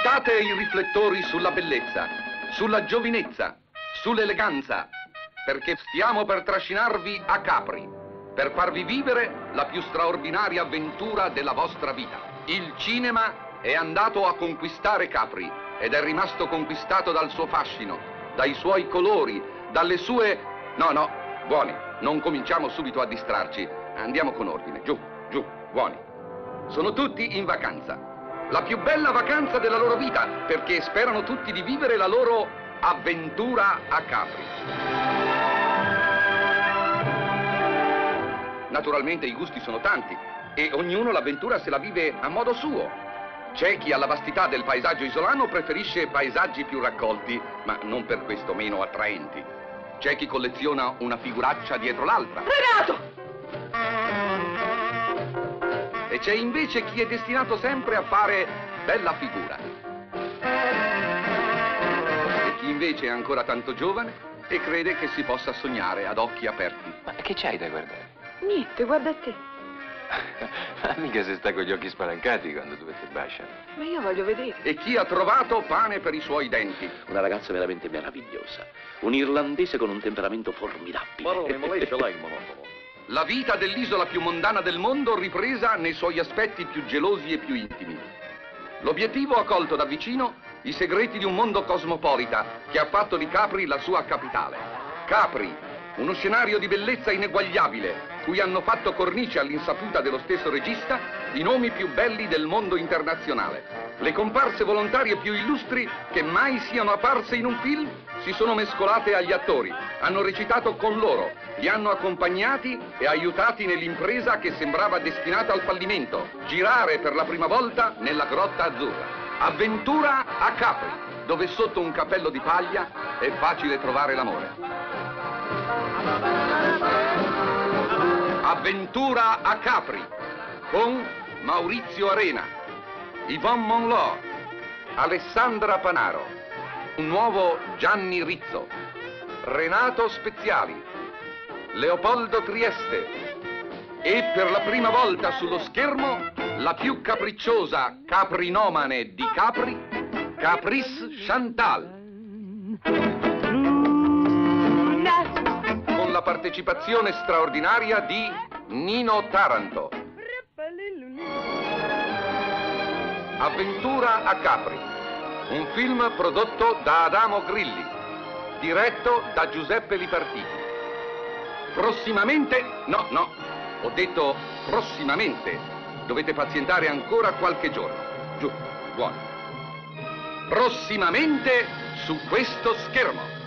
Buttate i riflettori sulla bellezza, sulla giovinezza, sull'eleganza, perché stiamo per trascinarvi a Capri, per farvi vivere la più straordinaria avventura della vostra vita. Il cinema è andato a conquistare Capri ed è rimasto conquistato dal suo fascino, dai suoi colori, dalle sue... No, buoni, non cominciamo subito a distrarci. Andiamo con ordine, giù, buoni. Sono tutti in vacanza. La più bella vacanza della loro vita, perché sperano tutti di vivere la loro avventura a Capri. Naturalmente i gusti sono tanti e ognuno l'avventura se la vive a modo suo. C'è chi alla vastità del paesaggio isolano preferisce paesaggi più raccolti, ma non per questo meno attraenti. C'è chi colleziona una figuraccia dietro l'altra. Renato! E c'è invece chi è destinato sempre a fare bella figura. E chi invece è ancora tanto giovane e crede che si possa sognare ad occhi aperti. Ma che c'hai da guardare? Niente, guarda te. Mica se sta con gli occhi spalancati quando due ti baciano. Ma io voglio vedere. E chi ha trovato pane per i suoi denti. Una ragazza veramente meravigliosa. Un irlandese con un temperamento formidabile. Barone, ma lei ce l'ha il monopolo. La vita dell'isola più mondana del mondo ripresa nei suoi aspetti più gelosi e più intimi. L'obiettivo ha colto da vicino i segreti di un mondo cosmopolita che ha fatto di Capri la sua capitale. Capri, uno scenario di bellezza ineguagliabile, cui hanno fatto cornice all'insaputa dello stesso regista i nomi più belli del mondo internazionale. Le comparse volontarie più illustri che mai siano apparse in un film si sono mescolate agli attori, hanno recitato con loro, li hanno accompagnati e aiutati nell'impresa che sembrava destinata al fallimento, girare per la prima volta nella Grotta Azzurra. Avventura a Capri, dove sotto un cappello di paglia è facile trovare l'amore. Avventura a Capri, con Maurizio Arena, Yvonne Monlor, Alessandra Panaro, un nuovo Gianni Rizzo, Renato Speziali, Leopoldo Trieste e per la prima volta sullo schermo la più capricciosa caprinomane di Capri, Caprice Chantal. Con la partecipazione straordinaria di Nino Taranto. Avventura a Capri, un film prodotto da Adamo Grilli, diretto da Giuseppe Lipartiti. Prossimamente, no, ho detto prossimamente, dovete pazientare ancora qualche giorno. Giù, buoni. Prossimamente su questo schermo.